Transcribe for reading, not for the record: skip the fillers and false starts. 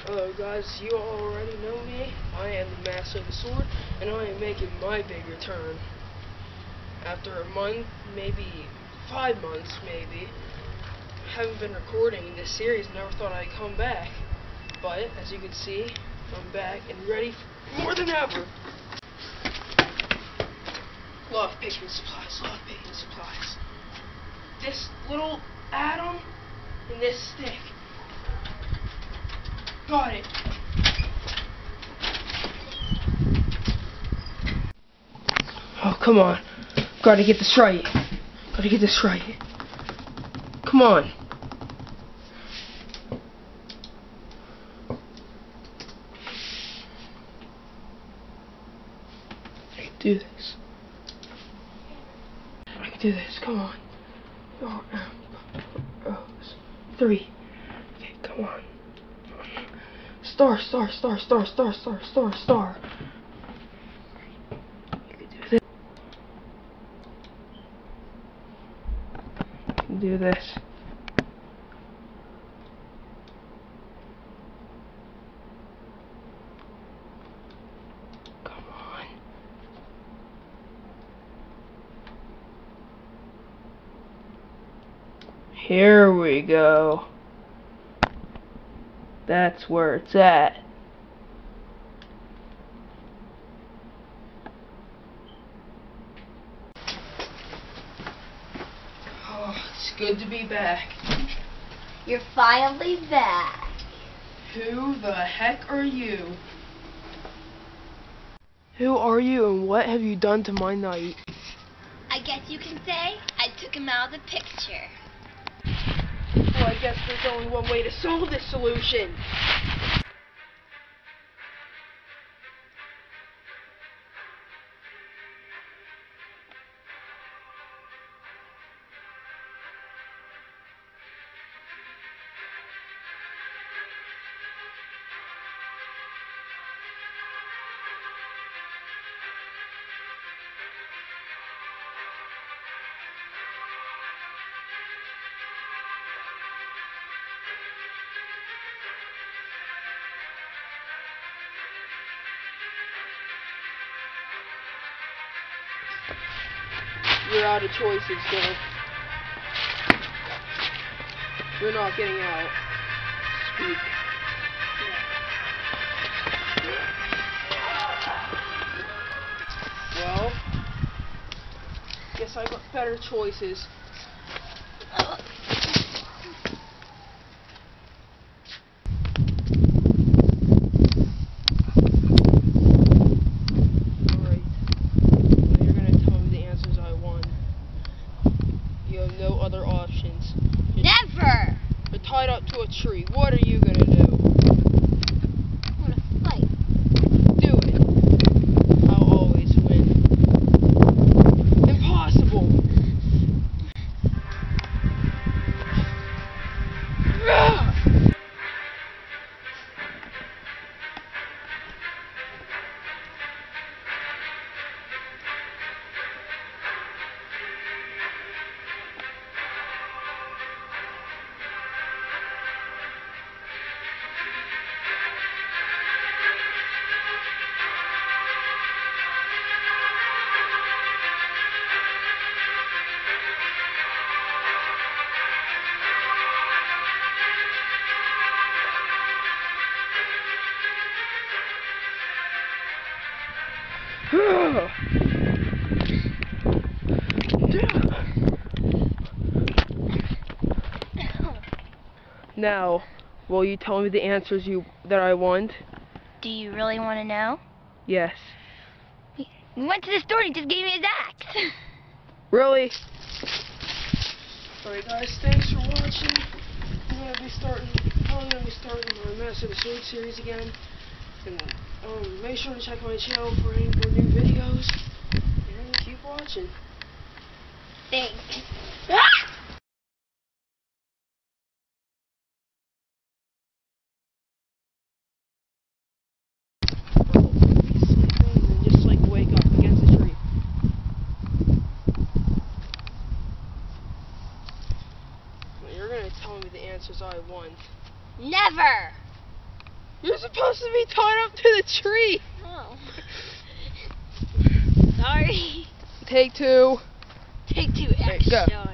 Hello guys, you already know me. I am the Master of the Sword, and I am making my big return. After a month, maybe 5 months, maybe, haven't been recording this series, never thought I'd come back. But, as you can see, I'm back and ready for more than ever. Love picking supplies. This little atom and this stick. Got it. Oh, come on. Gotta get this right. Come on. I can do this. Come on. Oh, 3. Okay, come on. Star. You can do this. Come on. Here we go. That's where it's at. Oh, it's good to be back. You're finally back. Who the heck are you? Who are you and what have you done to my night? I guess you can say I took him out of the picture. Well, I guess there's only one way to solve this solution. You're out of choices, Bill. You're not getting out. Speak. Well, guess I got better choices. No other options. Never! You're tied up to a tree. What are you gonna do? I'm gonna fight. Do it. I'll always win. Impossible! Now, will you tell me the answers that I want? Do you really want to know? Yes. We went to the store and he just gave me his axe. Really? Alright guys, thanks for watching. I'm gonna be starting my Master of the Sword series again. And make sure to check my channel for any more new videos. And keep watching. Thanks. Tell me the answers I want. Never! You're supposed to be tied up to the tree. Oh. Sorry. Take two. Take two, Go. action.